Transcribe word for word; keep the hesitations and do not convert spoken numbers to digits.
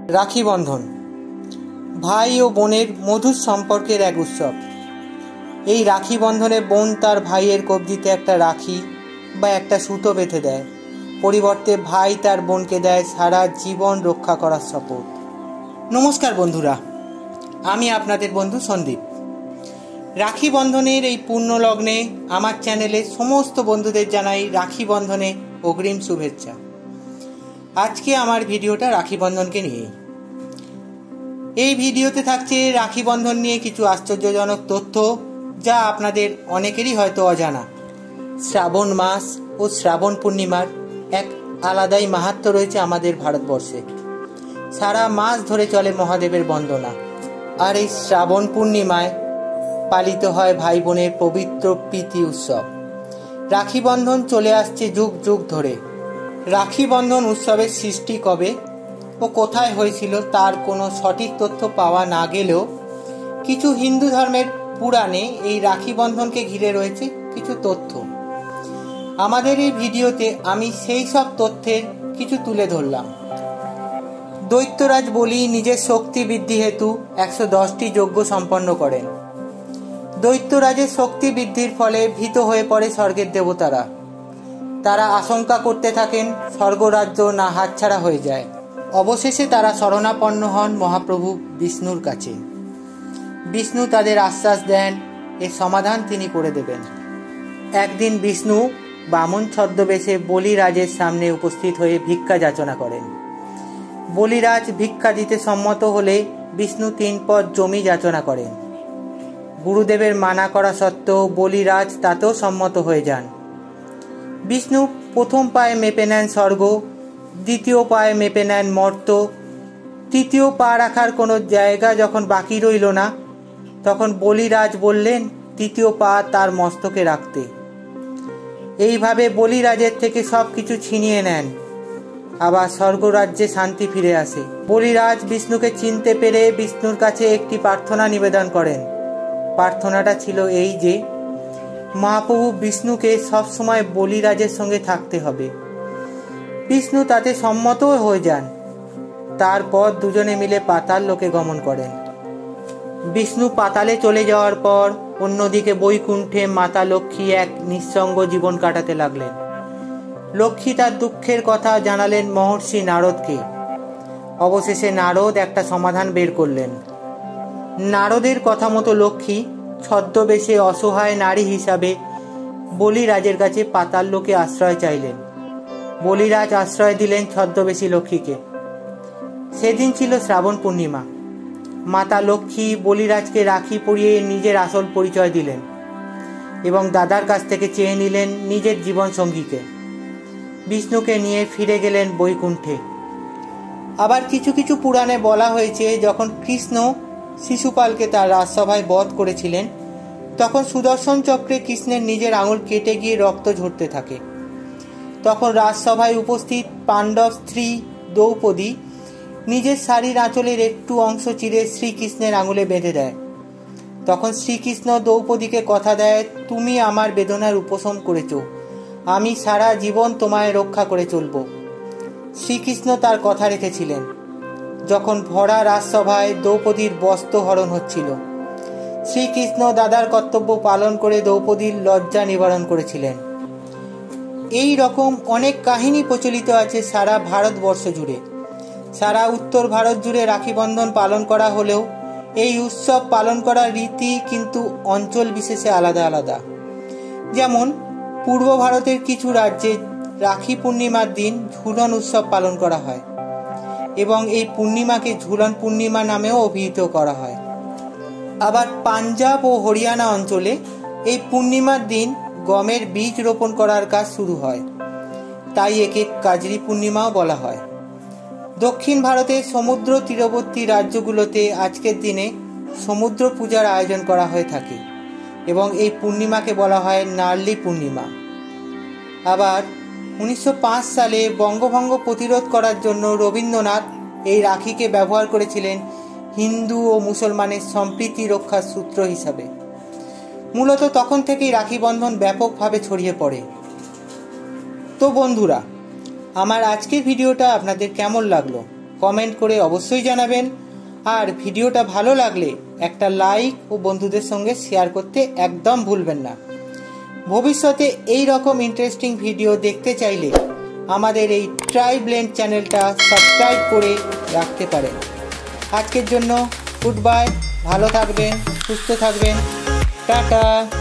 রাখি বন্ধন ভাই ও বোনের মধুর সম্পর্কের এক উৎসব। এই রাখি বন্ধনে বোন তার ভাইয়ের কবজিতে একটা রাখি বা একটা সুতো বেঁধে দেয়, পরিবর্তে ভাই তার বোনকে দেয় সারা জীবন রক্ষা করার শপথ। নমস্কার বন্ধুরা, আমি আপনাদের বন্ধু সন্দীপ। রাখি বন্ধনের এই পূর্ণ লগ্নে আমার চ্যানেলে সমস্ত বন্ধুদের জানাই রাখি বন্ধনে অগ্রিম শুভেচ্ছা। আজকে আমার ভিডিওটা রাখি বন্ধনকে নিয়েই। এই ভিডিওতে থাকছে রাখি বন্ধন নিয়ে কিছু আশ্চর্যজনক তথ্য, যা আপনাদের অনেকেরই হয়তো অজানা। শ্রাবণ মাস ও শ্রাবণ পূর্ণিমার এক আলাদাই মাহাত্ম্য রয়েছে আমাদের ভারতবর্ষে। সারা মাস ধরে চলে মহাদেবের বন্দনা, আর এই শ্রাবণ পূর্ণিমায় পালিত হয় ভাই বোনের পবিত্র প্রীতি উৎসব। রাখি বন্ধন চলে আসছে যুগ যুগ ধরে। রাখি বন্ধন উৎসবের সৃষ্টি কবে ও কোথায় হয়েছিল তার কোনো সঠিক তথ্য পাওয়া না গেলেও কিছু হিন্দু ধর্মের পুরাণে এই রাখি বন্ধনকে ঘিরে রয়েছে কিছু তথ্য। আমাদের এই ভিডিওতে আমি সেই সব তথ্যের কিছু তুলে ধরলাম। দৈত্যরাজ বলি নিজের শক্তি বৃদ্ধি হেতু একশো দশটি যজ্ঞ সম্পন্ন করেন। দৈত্যরাজের শক্তি বৃদ্ধির ফলে ভীত হয়ে পড়ে স্বর্গের দেবতারা। তারা আশঙ্কা করতে থাকেন স্বর্গরাজ্য না হাতছাড়া হয়ে যায়। অবশেষে তারা শরণাপন্ন হন মহাপ্রভু বিষ্ণুর কাছে। বিষ্ণু তাদের আশ্বাস দেন এর সমাধান তিনি করে দেবেন। একদিন বিষ্ণু বামন ছদ্মবেশে বলিরাজের সামনে উপস্থিত হয়ে ভিক্ষা যাচনা করেন। বলিরাজ ভিক্ষা দিতে সম্মত হলে বিষ্ণু তিন পদ জমি যাচনা করেন। গুরুদেবের মানা করা সত্ত্বেও বলিরাজ তাতেও সম্মত হয়ে যান। বিষ্ণু প্রথম পায়ে মেপে নেন স্বর্গ, দ্বিতীয় পায়ে মেপে নেন মর্ত। তৃতীয় পা রাখার কোনো জায়গা যখন বাকি রইল না, তখন বলিরাজ বললেন তৃতীয় পা তার মস্তকে রাখতে। এইভাবে বলিরাজের থেকে সব কিছু ছিনিয়ে নেন, আবার স্বর্গরাজ্যে শান্তি ফিরে আসে। বলিরাজ বিষ্ণুকে চিনতে পেরে বিষ্ণুর কাছে একটি প্রার্থনা নিবেদন করেন। প্রার্থনাটা ছিল এই যে মহাপ্রভু বিষ্ণুকে সবসময় বলিরাজের সঙ্গে থাকতে হবে। বিষ্ণু তাতে সম্মতও হয়ে যান। তারপর দুজনে মিলে পাতাল লোকে গমন করেন। বিষ্ণু পাতালে চলে যাওয়ার পর অন্যদিকে বৈকুণ্ঠে মাতা লক্ষ্মী এক নিঃসঙ্গ জীবন কাটাতে লাগলেন। লক্ষ্মী তার দুঃখের কথা জানালেন মহর্ষি নারদকে। অবশেষে নারদ একটা সমাধান বের করলেন। নারদের কথা মতো লক্ষ্মী ছদ্মবেশে অসহায় নারী হিসাবে বলিরাজের কাছে পাতাল লোকে আশ্রয় চাইলেন। বলিরাজ আশ্রয় দিলেন ছদ্মবেশী লক্ষ্মীকে। সেদিন ছিল শ্রাবণ পূর্ণিমা। মাতা লক্ষ্মী বলিরাজকে রাখি পরিয়ে নিজের আসল পরিচয় দিলেন এবং দাদার কাছ থেকে চেয়ে নিলেন নিজের জীবন সঙ্গীকে। বিষ্ণুকে নিয়ে ফিরে গেলেন বৈকুণ্ঠে। আবার কিছু কিছু পুরাণে বলা হয়েছে যখন কৃষ্ণ শিশুপালকে তার রাজসভায় বধ করেছিলেন, তখন সুদর্শন চক্রে কৃষ্ণের নিজের আঙুল কেটে গিয়ে রক্ত ঝরতে থাকে। তখন রাজসভায় উপস্থিত পাণ্ডব স্ত্রী দ্রৌপদী নিজের শাড়ির আঁচলের একটু অংশ চিরে শ্রীকৃষ্ণের আঙুলে বেঁধে দেয়। তখন শ্রীকৃষ্ণ দ্রৌপদীকে কথা দেয়, তুমি আমার বেদনার উপশম করেছ, আমি সারা জীবন তোমায় রক্ষা করে চলব। শ্রীকৃষ্ণ তার কথা রেখেছিলেন। যখন ভরা রাজসভায় দ্রৌপদীর বস্ত্র হরণ হচ্ছিল, শ্রীকৃষ্ণ দাদার কর্তব্য পালন করে দ্রৌপদীর লজ্জা নিবারণ করেছিলেন। এই রকম অনেক কাহিনী প্রচলিত আছে সারা ভারতবর্ষ জুড়ে। সারা উত্তর ভারত জুড়ে রাখি বন্ধন পালন করা হলেও এই উৎসব পালন করার রীতি কিন্তু অঞ্চল বিশেষে আলাদা আলাদা। যেমন পূর্ব ভারতের কিছু রাজ্যে রাখি পূর্ণিমার দিন ঝুলন উৎসব পালন করা হয় এবং এই পূর্ণিমাকে ঝুলন পূর্ণিমা নামেও অভিহিত করা হয়। আবার পাঞ্জাব ও হরিয়ানা অঞ্চলে এই পূর্ণিমার দিন গমের বীজ রোপণ করার কাজ শুরু হয়, তাই একে কাজরি পূর্ণিমাও বলা হয়। দক্ষিণ ভারতের সমুদ্র তীরবর্তী রাজ্যগুলোতে আজকের দিনে সমুদ্র পূজার আয়োজন করা হয়ে থাকে এবং এই পূর্ণিমাকে বলা হয় নার্লি পূর্ণিমা। আবার উনিশশো পাঁচ সালে বঙ্গভঙ্গ প্রতিরোধ করার জন্য রবীন্দ্রনাথ এই রাখিকে ব্যবহার করেছিলেন হিন্দু ও মুসলমানের সম্প্রীতি রক্ষার সূত্র হিসাবে। মূলত তখন থেকেই রাখি বন্ধন ব্যাপকভাবে ছড়িয়ে পড়ে। তো বন্ধুরা, আমার আজকের ভিডিওটা আপনাদের কেমন লাগলো কমেন্ট করে অবশ্যই জানাবেন। আর ভিডিওটা ভালো লাগলে একটা লাইক ও বন্ধুদের সঙ্গে শেয়ার করতে একদম ভুলবেন না। ভবিষ্যতে এই রকম ইন্টারেস্টিং ভিডিও দেখতে চাইলে আমাদের এই ট্রাইব ল্যান্ড চ্যানেলটা সাবস্ক্রাইব করে রাখতে পারেন। আজকের জন্য গুড বাই, ভালো থাকবেন, সুস্থ থাকবেন, টাটা।